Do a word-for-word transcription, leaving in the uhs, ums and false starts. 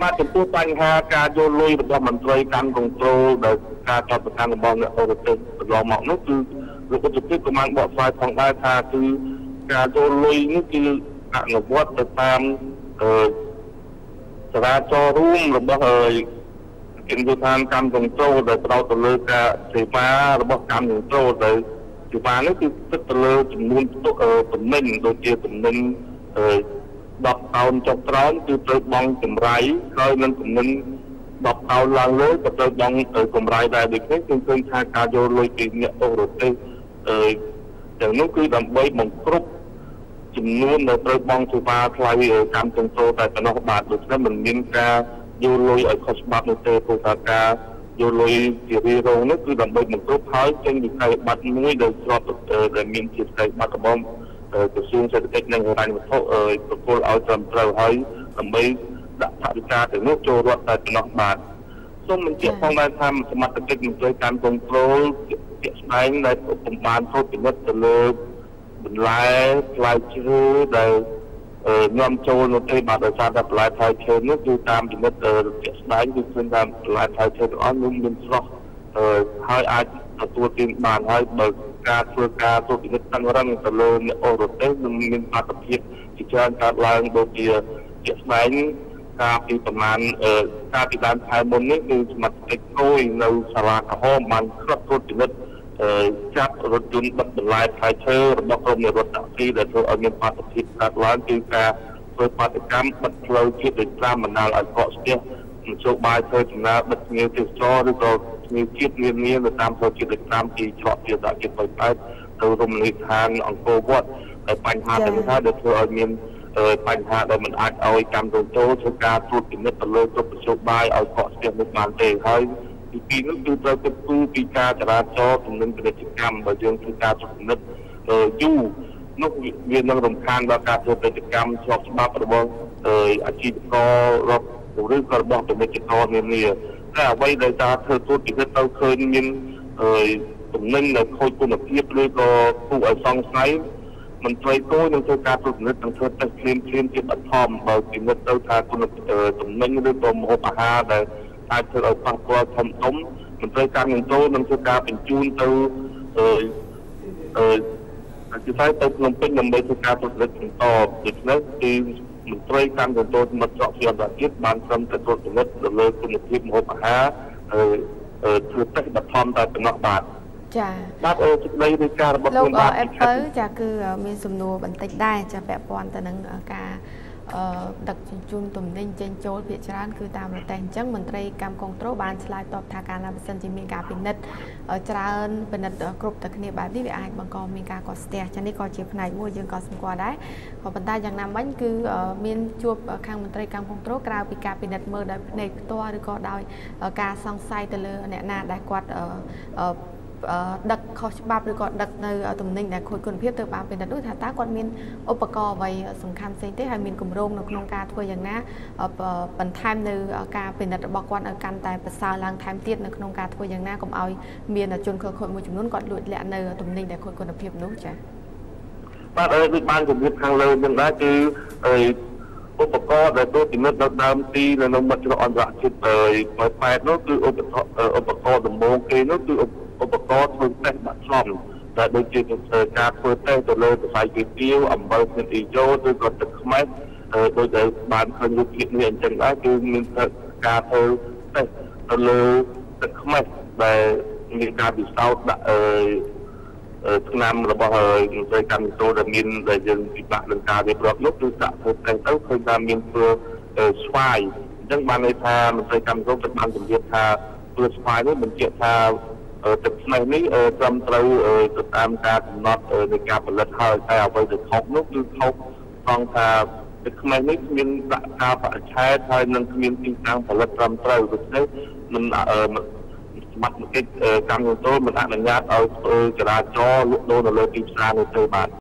បាទចំពោះបញ្ហាការយកលុយរបស់មន្ត្រីកម្មគនត្រូលដែលការចាត់ប្រកាន់របស់អ្នកអឺរ៉ុបទេសកន្លងមកនោះគឺលោកឧបទេសក៏បានបកស្រាយផងដែរថាគឺការយកលុយនេះគឺអនុវត្តទៅតាមអឺចរាចរណ៍រួមរបស់ហើយគណៈដ្ឋានកម្មគនត្រូលដែលផ្ដោតទៅលើការសេវារបស់កម្មគនត្រូលដែលសេវានេះគឺស្ថិតទៅលើចំនួនទំនិញដូចជាទំនិញអឺដប់តោនចុះក្រោមគឺត្រូវបង់កម្រៃហើយនឹងទំនិញដប់តោនឡើងលើក៏ត្រូវបង់កម្រៃដែរដូចនេះគឺឃើញថាការយកលុយពីអ្នកអឺរ៉ុបទេសអឺទាំងនោះគឺដើម្បីបង្គ្រប់ចំនួនដែលត្រូវបង់សេវាថ្លៃកម្មគនត្រូលតែប៉ុណ្ណោះបាទដូច្នេះមិនមានការយកលុយឲ្យខុសច្បាប់នោះទេព្រោះថាការយកលុយជារៀងរងនោះគឺដើម្បីបង្គ្រប់ហើយចេញវិស័យប័ត្រមួយដែលស្របដែលមានជាវិស័យប័ត្ររបស់ក្រសួងសេដ្ឋកិច្ចនិងហិរញ្ញវត្ថុប្រគល់ឲ្យត្រឹមត្រូវហើយដើម្បីដាក់ថវិកាទៅនោះចូលរដ្ឋតែប៉ុណ្ណោះបាទសូមបញ្ជាក់ផងដែរថាសមត្ថកិច្ចមន្ត្រីកម្មគនត្រូលជាក់ស្ដែងដែលបំបានធ្វើពិនិត្យទៅលើបន្លែផ្លែឈើដែលនាំចូលនៅទេបាទដោយសារតែបន្លែផ្លែឈើនោះគឺតាមពិនិត្យជាក់ស្ដែងគឺឃើញថាបន្លែផ្លែឈើទាំងអស់នោះមានស្រស់ហើយអាចទទួលទានបានហើយបើការធ្វើការត្រួតពិនិត្យតឹងរ៉ឹងទៅលើអ្នកអឺរ៉ុបទេសនឹងមានបាតុភិបជាច្រើនកើតឡើងដូចជាជាក់ស្ដែងការពីប្រមាណការពីដើមខែមុននេះគឺសមត្ថកិច្ចគយនៅសាលាក្រហមបានគ្របត្រួតពិនិត្យចាប់រថយន្តបិទបន្លែផ្លែឈើរបស់ក្រុមអ្នករដ្ឋាភិបាលដែលធ្វើឲ្យមានបាតុភិបកើតឡើងគឺការធ្វើបាតកម្មបិទផ្លូវជាតិដោយតាមបណ្ដាលឲ្យកកស្ទះមធ្យោបាយធ្វើដំណើរបិទភ្ញៀវទេសចរឬក៏ភ្ញៀវជាតិនានានៅតាមផ្លូវជាតិដូចតាមទីច្រកជាដាក់ជាបិទទៅទៅរមណីយដ្ឋានអង្គរវត្តហើយបញ្ហាទាំងនេះហើយដែលធ្វើឲ្យមានបញ្ហាដែលមិនអាចឲ្យកម្មគនត្រូលធ្វើការត្រួតពិនិត្យទៅលើគ្រប់មធ្យោបាយឲ្យកកស្ទះនេះបានទេហើយទីពីរនោះគឺត្រូវគិតគូរពីការចរាចរណ៍ទំនិញពាណិជ្ជកម្មបើយើងធ្វើការត្រួតពិនិត្យយូរនោះវានឹងរំខានដល់ការធ្វើពាណិជ្ជកម្មស្របច្បាប់របស់អាជីវកររដ្ឋឬក៏របស់ពាណិជ្ជករនានាតែអ្វីដែលការធ្វើត្រួតពិនិត្យទៅឃើញមានទំនិញដែលខូចគុណភាពឬក៏គួរឲ្យសង្ស័យមន្ត្រីគយនឹងធ្វើការត្រួតពិនិត្យនិងធ្វើតេស្តភ្លាមៗជាបឋមបើពិនិត្យទៅថាគុណទំនិញឬក៏ម្ហូបអាហារដែលអាចធ្វើឲ្យប៉ះពាល់ធំធំមន្ត្រីកម្មគនត្រូលនឹងធ្វើការបញ្ជូនទៅអឺអឺអធិស្ឋានទៅភ្នំពេញដើម្បីធ្វើការត្រួតពិនិត្យបន្តដូច្នេះគឺមន្ត្រីកម្មគនត្រូលមិត្តច្រកជាអន្តរជាតិបានត្រឹមតែត្រួតពិនិត្យទៅលើគុណភាពម្ហូបអាហារអឺធ្វើតេស្តបឋមតែប៉ុណ្ណោះបាទចាបាទអឺសេចក្តីរាយការណ៍របស់លោកអេពើចាគឺមានសំណួរបន្តិចដែរចាពាក់ព័ន្ធទៅនឹងការដឹកជញ្ជូនទំនិញចេញចូលភាគច្រើនគឺតាមរទេះអញ្ចឹងមន្ត្រីកម្មគនត្រូលបានឆ្លើយតបថាការណាបើសិនជាមានការពិនិត្យច្រើនពិនិត្យគ្រប់តែគ្នាបែបនេះវាអាចបង្កមានការកកស្ទះចានេះក៏ជាផ្នែកមួយយើងក៏សម្គាល់ដែរក៏ប៉ុន្តែយ៉ាងណាមិញគឺមានជួបខាងមន្ត្រីកម្មគនត្រូលក្រៅពីការពិនិត្យមើលដោយភ្នែកផ្ទាល់ឬក៏ដោយការសង្ស័យទៅលើអ្នកណាដែលគាត់ដឹកខុសច្បាប់ឬក៏ដឹកនៅទំនិញដែលខូចគុណភាពទៅបានពិនិត្យដូចថាតើគាត់មានឧបករណ៍អ្វីសំខាន់ផ្សេងទេហើយមានគម្រោងនៅក្នុងការធ្វើយ៉ាងណាបន្ថែមនៅការពិនិត្យរបស់គាត់ឲ្យកាន់តែប្រសើរឡើងថែមទៀតនៅក្នុងការធ្វើយ៉ាងណាកុំឲ្យមានជនខិលខូចមួយចំនួនគាត់លួចលាក់នៅទំនិញដែលខូចគុណភាពនោះចា៎បាទអឺដូចបានជម្រាបខាងលើនឹងដែរគឺឧបករណ៍ដែលធ្វើពិនិត្យនៅដើមទីនៅក្នុងមិត្តច្រកអន្តរជាតិហើយប៉ែតនោះគឺឧបករណ៍ឧបករណ៍ដំបូងគេនោះគឺឧបករណ៍ធ្វើតេស្តដាក់ឆ្លងតែដូចជាការធ្វើតេស្តទៅលើសរសៃគុយទាវអំបិលស្និតអ៊ីយ៉ូឬក៏ទឹកខ្មេះដោយដែលបានឃើញរូបភាពនេះអញ្ចឹងដែរគឺមានការធ្វើតេស្តទៅលើទឹកខ្មេះដែលមានការពិសោធន៍ដាក់អឺឆ្នាំរបស់មន្ត្រីកម្មគនត្រូលដែលមានដែលយើងពិបាកនឹងការរៀបរាប់នោះគឺដាក់ធ្វើតេស្តទៅឃើញថាមានធ្វើស្វាយអញ្ចឹងបានន័យថាមន្ត្រីកម្មគនត្រូលបានជម្រាបថាធ្វើស្វាយនេះបញ្ជាក់ថាទឹកស្មេះនេះត្រឹមត្រូវទៅតាមការកំណត់នៃការផលិតហើយតែអ្វីដែលខុសនោះគឺខុសត្រង់ថាទឹកស្មេះនេះគ្មានដាក់ការបរិច្ឆេទហើយនឹងគ្មានទីតាំងផលិតត្រឹមត្រូវដូច្នេះមិនសមត្ថកិច្ចកម្មគនត្រូលមិនអនុញ្ញាតឲ្យធ្វើចរាចរណ៍លក់ដូរនៅលើទីផ្សារនោះទេបាទ